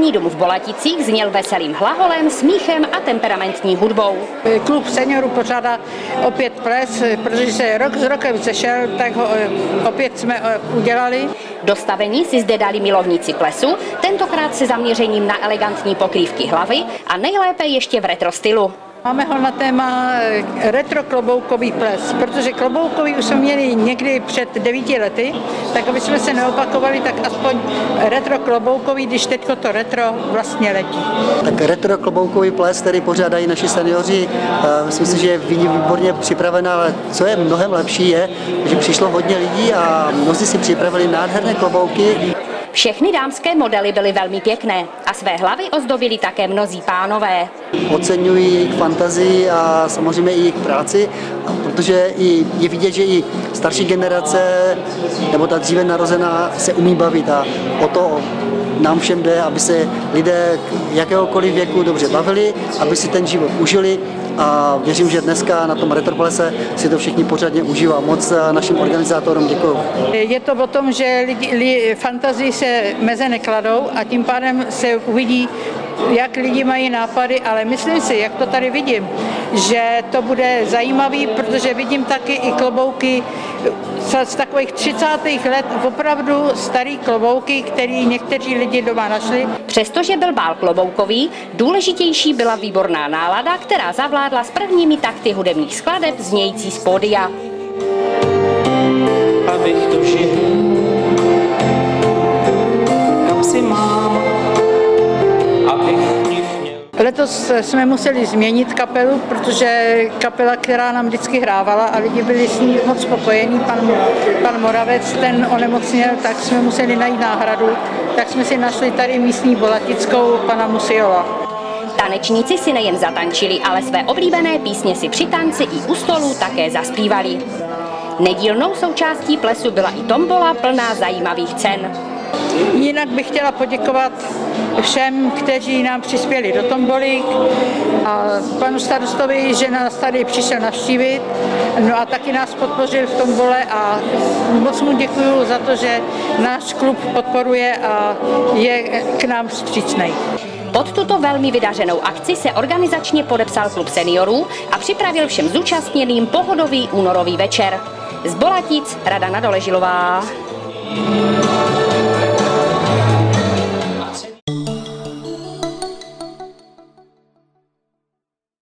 Jubilejní dům v Bolaticích zněl veselým hlaholem, smíchem a temperamentní hudbou. Klub seniorů pořádá opět ples, protože se rok s rokem sešel, tak ho opět jsme udělali. Dostavení si zde dali milovníci plesu, tentokrát se zaměřením na elegantní pokrývky hlavy a nejlépe ještě v retro stylu. Máme ho na téma retro kloboukový ples, protože kloboukový už jsme měli někdy před 9 lety, tak aby jsme se neopakovali, tak aspoň retro kloboukový, když teďko to retro vlastně letí. Tak retro kloboukový ples, který pořádají naši seniori, myslím si, že je výborně připravená, ale co je mnohem lepší je, že přišlo hodně lidí a mnozí si připravili nádherné klobouky. Všechny dámské modely byly velmi pěkné a své hlavy ozdobili také mnozí pánové. Oceňují jejich fantazii a samozřejmě i jejich práci, protože je vidět, že i starší generace nebo ta dříve narozená se umí bavit a o to nám všem jde, aby se lidé jakéhokoliv věku dobře bavili, aby si ten život užili a věřím, že dneska na tom retroplese si to všichni pořádně užívá. Moc našim organizátorům děkuju. Je to o tom, že fantazii se meze nekladou a tím pádem se uvidí, jak lidi mají nápady, ale myslím si, jak to tady vidím, že to bude zajímavý, protože vidím taky i klobouky z takových 30. let, opravdu starý klobouky, který někteří lidi doma našli. Přestože byl bál kloboukový, důležitější byla výborná nálada, která zavládla s prvními takty hudebních skladeb znějící z pódia. Abych to žil, kapsy mám, abych nic měl. Letos jsme museli změnit kapelu, protože kapela, která nám vždycky hrávala a lidi byli s ní moc spokojení, pan Moravec, ten onemocněl, tak jsme museli najít náhradu, tak jsme si našli tady místní bolatickou pana Musiova. Tanečníci si nejen zatančili, ale své oblíbené písně si při tanci i u stolu také zaspívali. Nedílnou součástí plesu byla i tombola plná zajímavých cen. Jinak bych chtěla poděkovat všem, kteří nám přispěli do tomboly a panu starostovi, že nás tady přišel navštívit, no a taky nás podpořil v tombole a moc mu děkuju za to, že náš klub podporuje a je k nám vstřícnej. Pod tuto velmi vydařenou akci se organizačně podepsal klub seniorů a připravil všem zúčastněným pohodový únorový večer. Z Bolatic Radana Doležilová.